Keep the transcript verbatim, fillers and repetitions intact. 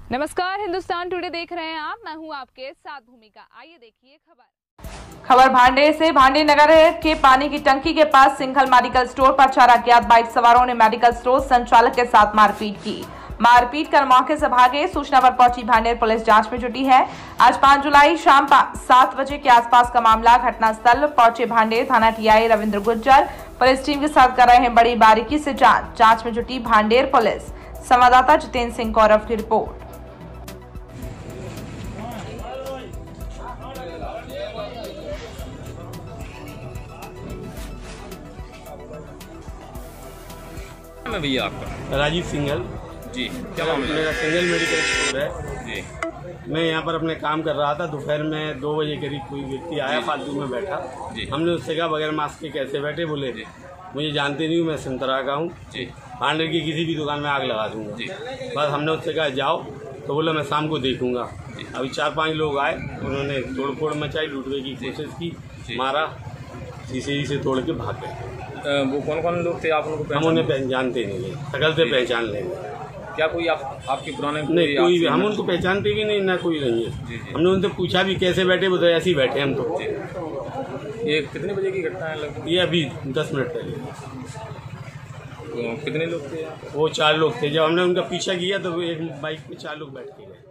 नमस्कार, हिंदुस्तान टुडे देख रहे हैं आप। मैं हूं आपके साथ भूमिका। आइए देखिए खबर खबर भांडे से। भांडे नगर के पानी की टंकी के पास सिंघल मेडिकल स्टोर पर चार अज्ञात बाइक सवारों ने मेडिकल स्टोर संचालक के साथ मारपीट की। मारपीट कर मौके से भागे। सूचना पर पहुंची भांडेर पुलिस जांच में जुटी है। आज पाँच जुलाई शाम सात बजे के आसपास का मामला। घटनास्थल पहुंचे भांडेर थाना TI Ravindra Gujjar police team के साथ कर रहे हैं बड़ी बारीकी से जांच। जांच में जुटी भांडेर पुलिस। संवाददाता जितेंद्र सिंह गौरव की रिपोर्ट। मैं भैया आपका राजीव सिंघल जी। क्या मामला? मेरा सिंगल मेडिकल स्टोर है जी। मैं यहाँ पर अपने काम कर रहा था। दोपहर में दो बजे करीब कोई व्यक्ति आया, फालतू में बैठा जी। हमने उससे कहा बगैर मास्क के कैसे बैठे? बोले जी मुझे जानते नहीं हूँ, मैं संतरा का हूँ जी, भांडे की किसी भी दुकान में आग लगा दूंगा जी। बस हमने उससे कहा जाओ, तो बोला मैं शाम को देखूंगा। अभी चार पांच लोग आए, उन्होंने तोड़ फोड़ मचाई, लूटने की कोशिश की, मारा, शीशे से तोड़ के भाग गए। वो कौन कौन लोग थे? आप उनको हम उन्हें पहचानते नहीं है, शकल से पहचान लेंगे। क्या कोई आप आपके पुराने? नहीं, कोई भी हम उनको पहचानते भी नहीं, ना कोई नहीं है। जी, जी। हमने उनसे पूछा भी कैसे बैठे, वो तो ऐसे ही बैठे हम तो। ये कितने बजे की घटना है लगभग? ये अभी दस मिनट पहले। तो कितने लोग थे? वो चार लोग थे। जब हमने उनका पीछा किया तो वो एक बाइक पे चार लोग बैठ के गए।